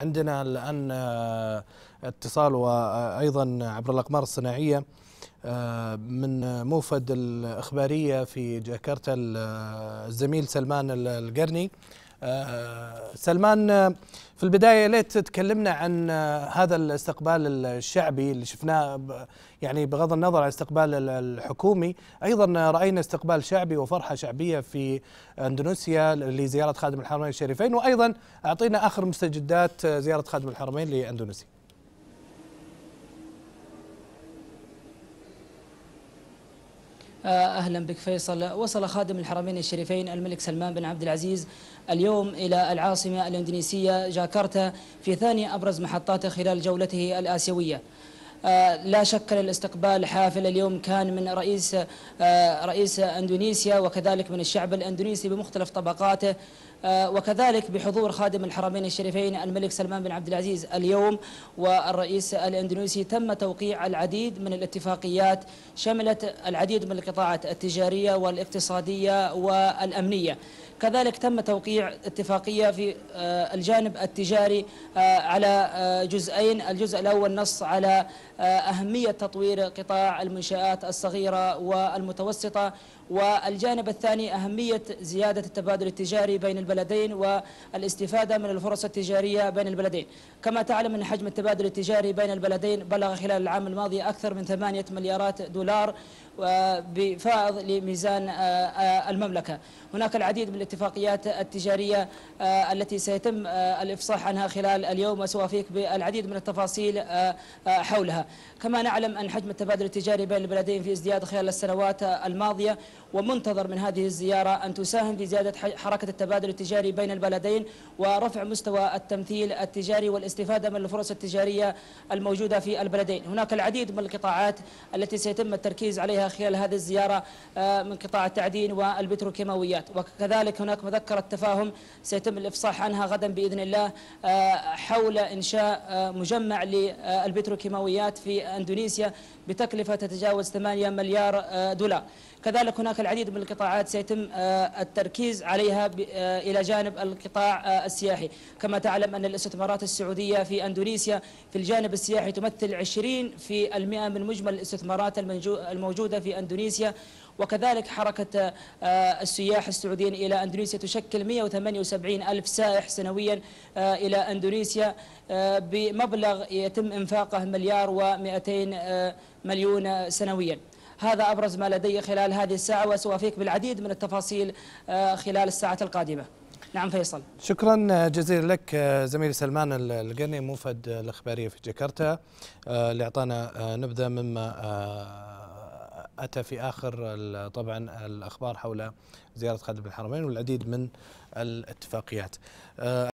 عندنا الآن اتصال وأيضا عبر الأقمار الصناعية من موفد الإخبارية في جاكرتا الزميل سلمان القرني. سلمان، في البداية ليت تكلمنا عن هذا الاستقبال الشعبي اللي شفناه، يعني بغض النظر عن الاستقبال الحكومي، أيضا رأينا استقبال شعبي وفرحة شعبية في أندونيسيا لزيارة خادم الحرمين الشريفين، وأيضا أعطينا آخر مستجدات زيارة خادم الحرمين لأندونيسيا. أهلا بك فيصل. وصل خادم الحرمين الشريفين الملك سلمان بن عبد العزيز اليوم إلى العاصمة الإندونيسية جاكرتا في ثاني أبرز محطاته خلال جولته الآسيوية. لا شك الاستقبال حافل اليوم كان من رئيس أندونيسيا، وكذلك من الشعب الأندونيسي بمختلف طبقاته، وكذلك بحضور خادم الحرمين الشريفين الملك سلمان بن عبد العزيز اليوم والرئيس الإندونيسي. تم توقيع العديد من الاتفاقيات شملت العديد من القطاعات التجارية والاقتصادية والأمنية. كذلك تم توقيع اتفاقية في الجانب التجاري على جزئين. الجزء الأول نص على أهمية تطوير قطاع المنشآت الصغيرة والمتوسطة، والجانب الثاني أهمية زيادة التبادل التجاري بين البلدين والاستفادة من الفرص التجارية بين البلدين. كما تعلم أن حجم التبادل التجاري بين البلدين بلغ خلال العام الماضي أكثر من 8 مليارات دولار بفائض لميزان المملكة. هناك العديد من الاتفاقيات التجارية التي سيتم الإفصاح عنها خلال اليوم، وسأوافيك بالعديد من التفاصيل حولها. كما نعلم أن حجم التبادل التجاري بين البلدين في ازدياد خلال السنوات الماضية، ومنتظر من هذه الزيارة أن تساهم في زيادة حركة التبادل التجاري بين البلدين ورفع مستوى التمثيل التجاري والاستفادة من الفرص التجارية الموجودة في البلدين. هناك العديد من القطاعات التي سيتم التركيز عليها خلال هذه الزيارة من قطاع التعدين والبتروكيماويات، وكذلك هناك مذكرة تفاهم سيتم الإفصاح عنها غدا بإذن الله حول إنشاء مجمع للبتروكيماويات في أندونيسيا بتكلفة تتجاوز 8 مليار دولار. كذلك هناك العديد من القطاعات سيتم التركيز عليها إلى جانب القطاع السياحي. كما تعلم أن الاستثمارات السعودية في أندونيسيا في الجانب السياحي تمثل 20% من مجمل الاستثمارات الموجودة في أندونيسيا، وكذلك حركة السياح السعوديين إلى أندونيسيا تشكل 178 ألف سائح سنويا إلى أندونيسيا بمبلغ يتم إنفاقه 1,200 مليون سنويا. هذا أبرز ما لدي خلال هذه الساعة، وسأوافيك بالعديد من التفاصيل خلال الساعة القادمة. نعم فيصل. شكرا جزيلا لك زميلي سلمان القرني موفد الإخبارية في جاكرتا، اللي أعطانا نبذة مما أتى في آخر طبعا الأخبار حول زيارة خادم الحرمين والعديد من الاتفاقيات.